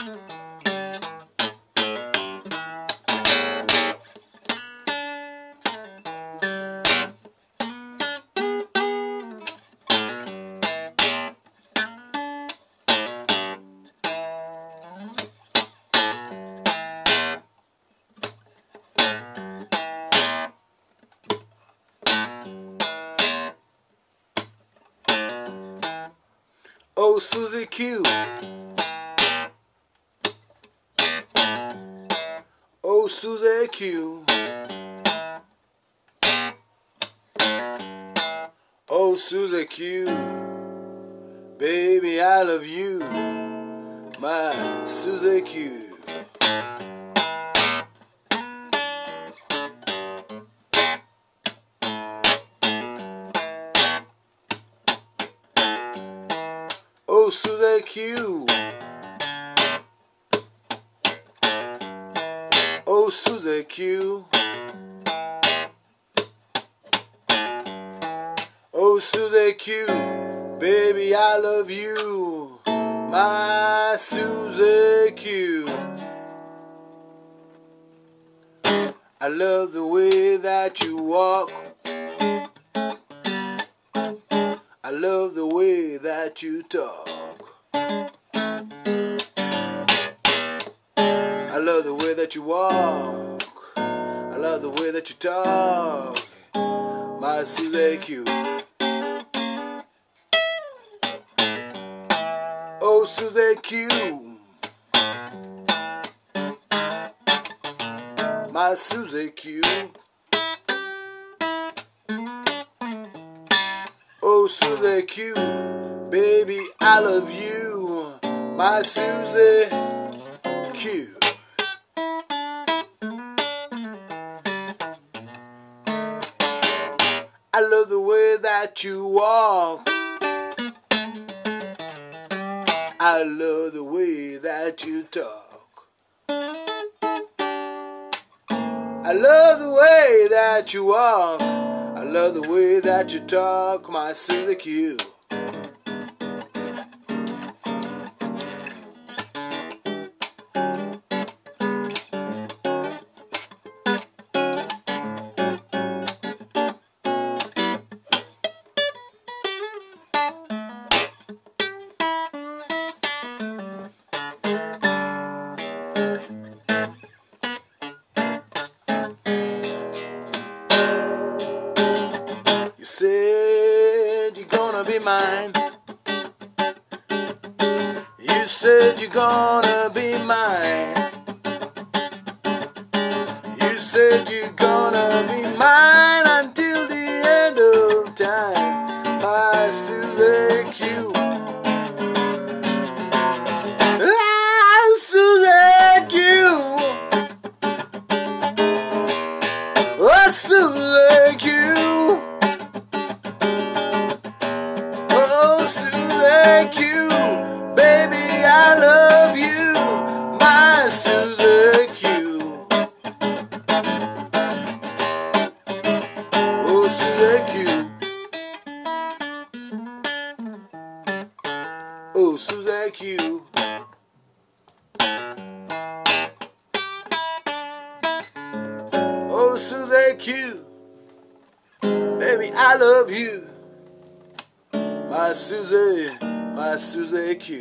Oh, Susie Q. Oh, Susie Q. Oh, Susie Q. Baby, I love you, my Susie Q. Oh, Susie Q. Oh, Susie Q. Oh, Susie Q. Baby, I love you, my Susie Q. I love the way that you walk. I love the way that you talk. I love the way that you walk. I love the way that you talk, my Susie Q. Oh, Susie Q. My Susie Q. Oh, Susie Q. Baby, I love you, my Susie Q. I love the way that you walk. I love the way that you talk. I love the way that you walk. I love the way that you talk, my Susie Q. You said you're gonna be mine. You said you're gonna be mine. You said you're gonna be mine until the end of time, my Susie Q. Ah, Susie Q. Oh, Susie Q. Oh, Susie Q. Baby, I love you, my Susie Q. Oh, Susie Q. Oh, Susie Q. Oh, Susie Q. Baby, I love you, my Susie Q.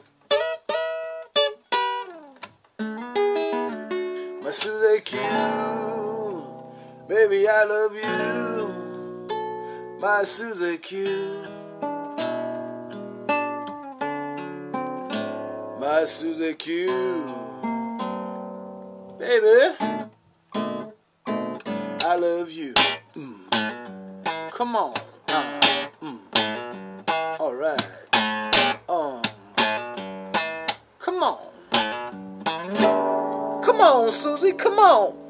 My Susie Q. Baby, I love you, my Susie Q. My Susie Q. Baby, I love you. Come on. Alright. Come on. Come on, Susie, come on.